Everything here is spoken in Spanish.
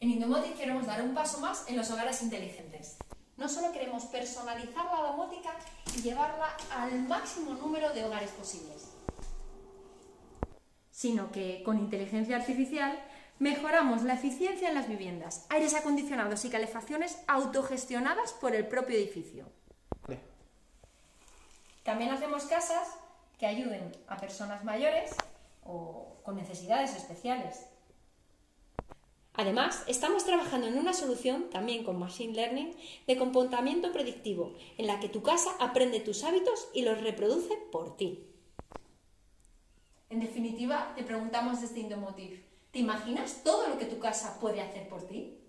En Indomotic queremos dar un paso más en los hogares inteligentes. No solo queremos personalizar la domótica y llevarla al máximo número de hogares posibles, sino que con inteligencia artificial mejoramos la eficiencia en las viviendas, aires acondicionados y calefacciones autogestionadas por el propio edificio. También hacemos casas que ayuden a personas mayores o con necesidades especiales. Además, estamos trabajando en una solución, también con Machine Learning, de comportamiento predictivo, en la que tu casa aprende tus hábitos y los reproduce por ti. En definitiva, te preguntamos desde Indomotic, ¿te imaginas todo lo que tu casa puede hacer por ti?